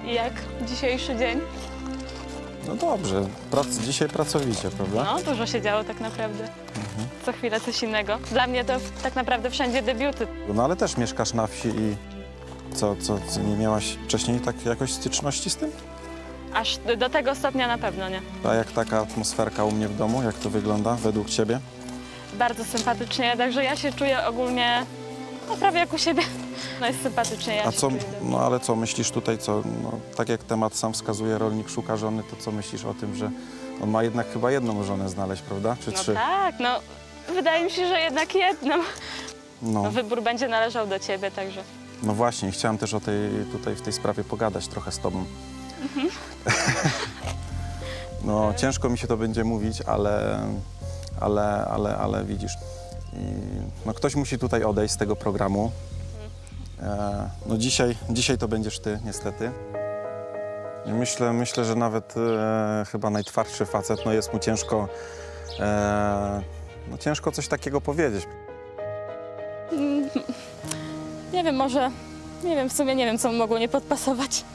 I jak dzisiejszy dzień? No dobrze, dzisiaj pracowicie, prawda? No, dużo się działo tak naprawdę. Co chwilę coś innego. Dla mnie to tak naprawdę wszędzie debiuty. No ale też mieszkasz na wsi i co nie miałaś wcześniej tak jakoś styczności z tym? Aż do tego stopnia na pewno nie. A jak taka atmosferka u mnie w domu, jak to wygląda według ciebie? Bardzo sympatycznie, także ja się czuję ogólnie no, prawie jak u siebie. No jest sympatycznie, ja A się co, czuję. no ale co myślisz tutaj, tak jak temat sam wskazuje, rolnik szuka żony, to co myślisz o tym, że on ma jednak chyba jedną żonę znaleźć, prawda? Czy No trzy? tak, no wydaje mi się, że jednak jedną. No. No, wybór będzie należał do ciebie, także. No właśnie, chciałem też tutaj w tej sprawie pogadać trochę z tobą. No ciężko mi się to będzie mówić, ale widzisz. No ktoś musi tutaj odejść z tego programu. No dzisiaj to będziesz ty, niestety. Myślę, że nawet chyba najtwardszy facet, no jest mu ciężko, no ciężko coś takiego powiedzieć. Nie wiem, może, nie wiem, w sumie nie wiem, co mogło nie podpasować.